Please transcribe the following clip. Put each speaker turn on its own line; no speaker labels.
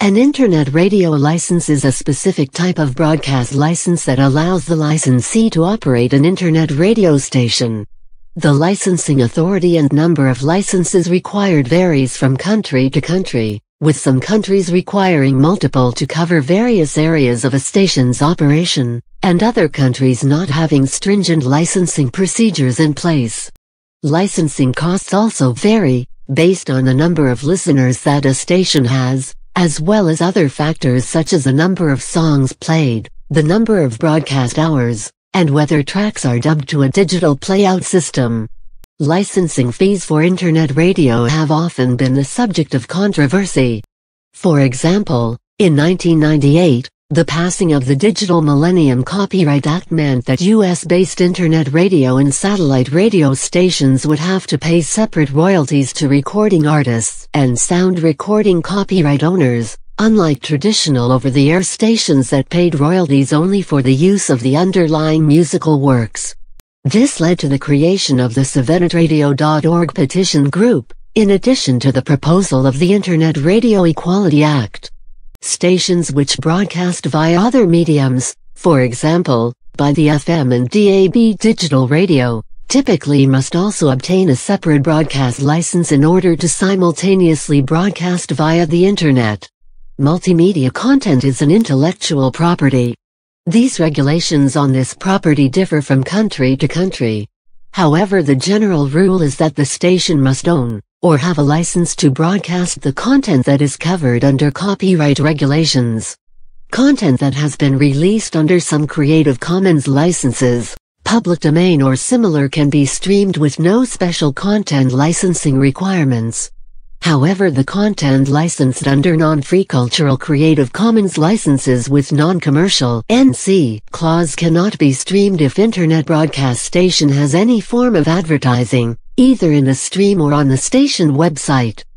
An Internet radio license is a specific type of broadcast license that allows the licensee to operate an Internet radio station. The licensing authority and number of licenses required varies from country to country, with some countries requiring multiple to cover various areas of a station's operation, and other countries not having stringent licensing procedures in place. Licensing costs also vary, based on the number of listeners that a station has, as well as other factors such as the number of songs played, the number of broadcast hours, and whether tracks are dubbed to a digital playout system. Licensing fees for Internet radio have often been the subject of controversy. For example, in 1998, the passing of the Digital Millennium Copyright Act meant that US-based Internet radio and satellite radio stations would have to pay separate royalties to recording artists and sound recording copyright owners, unlike traditional over-the-air stations that paid royalties only for the use of the underlying musical works. This led to the creation of the SubventRadio.org petition group, in addition to the proposal of the Internet Radio Equality Act. Stations which broadcast via other mediums, for example, by the FM and DAB digital radio, typically must also obtain a separate broadcast license in order to simultaneously broadcast via the Internet. Multimedia content is an intellectual property. These regulations on this property differ from country to country. However, the general rule is that the station must own, or have a license to broadcast the content that is covered under copyright regulations. Content that has been released under some Creative Commons licenses, public domain or similar can be streamed with no special content licensing requirements. However, the content licensed under Non-Free Cultural Creative Commons licenses with Non-Commercial (NC) clause cannot be streamed if Internet broadcast station has any form of advertising, either in the stream or on the station website.